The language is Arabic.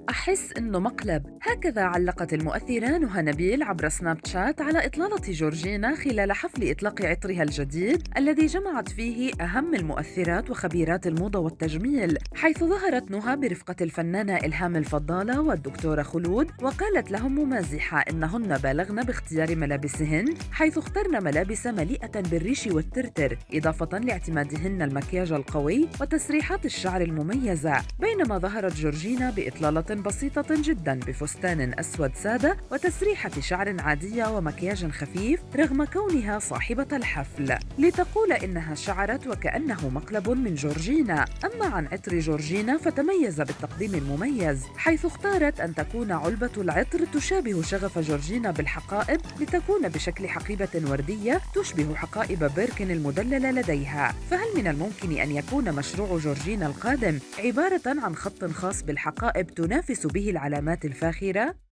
أحس إنه مقلب. هكذا علقت المؤثرة نهى نبيل عبر سناب شات على إطلالة جورجينا خلال حفل إطلاق عطرها الجديد الذي جمعت فيه أهم المؤثرات وخبيرات الموضة والتجميل، حيث ظهرت نهى برفقة الفنانة إلهام الفضالة والدكتورة خلود، وقالت لهم ممازحة إنهن بالغن باختيار ملابسهن، حيث اخترن ملابس مليئة بالريش والترتر، إضافة لاعتمادهن المكياج القوي وتسريحات الشعر المميزة. بينما ظهرت جورجينا بإطلالة بسيطة جدا بفستان أسود سادة وتسريحة شعر عادية ومكياج خفيف رغم كونها صاحبة الحفل، لتقول إنها شعرت وكأنه مقلب من جورجينا. أما عن عطر جورجينا فتميز بالتقديم المميز، حيث اختارت أن تكون علبة العطر تشابه شغف جورجينا بالحقائب لتكون بشكل حقيبة وردية تشبه حقائب بيركن المدللة لديها. فهل من الممكن أن يكون مشروع جورجينا القادم عبارة عن خط خاص بالحقائب تنافس به العلامات الفاخرة؟